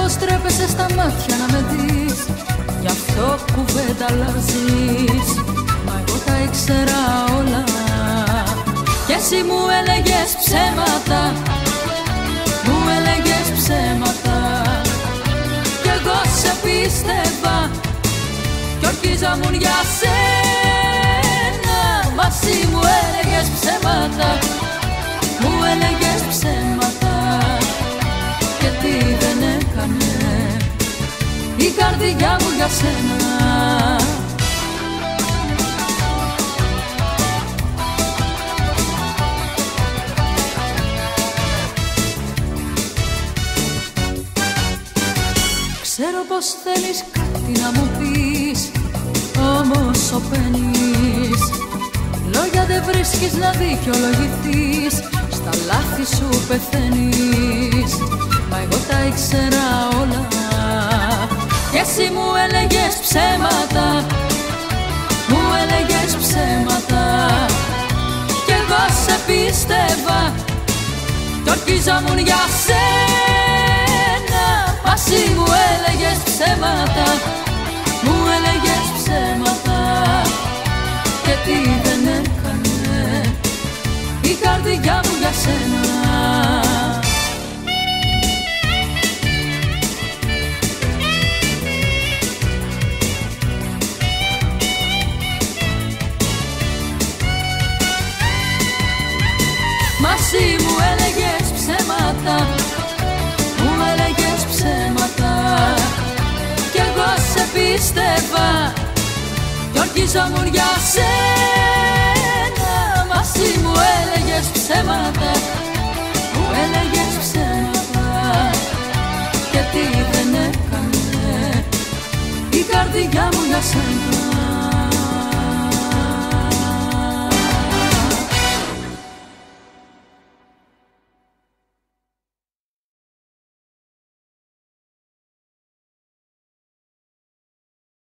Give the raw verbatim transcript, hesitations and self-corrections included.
πως τρέπεσαι στα μάτια να με δεις, γι' αυτό κουβέντα αλλάζεις. Μα εγώ τα ήξερα όλα κι εσύ μου έλεγες ψέματα, μου έλεγες ψέματα. Κι εγώ σε πίστευα κι ορκίζαμουν για σένα. Μα εσύ μου έλεγες ψέματα, μου έλεγες ψέματα. Και τι δεν έκανε η καρδιά μου για σένα. Ξέρω πως θέλεις κάτι να μου πεις, όμως σωπαίνεις. Λόγια δεν βρίσκεις να δικαιολογηθείς, στα λάθη σου πεθαίνεις. Μα εγώ τα ήξερα όλα κι εσύ μου έλεγες ψέματα, μου έλεγες ψέματα. Κι εγώ σε πίστευα κι ορκίζαμουν για σένα. Μα εσύ μου έλεγες ψέματα, μου έλεγες ψέματα. Και τι δεν έκανε η καρδιά μου για σένα. Μα εσύ μου έλεγες ψέματα, μου έλεγες ψέματα. Κι εγώ σε πίστευα κι ορκίζαμουν για σένα. Μα εσύ μου έλεγες ψέματα, μου έλεγες ψέματα. Και τι δεν έκανε η καρδιά μου για σένα.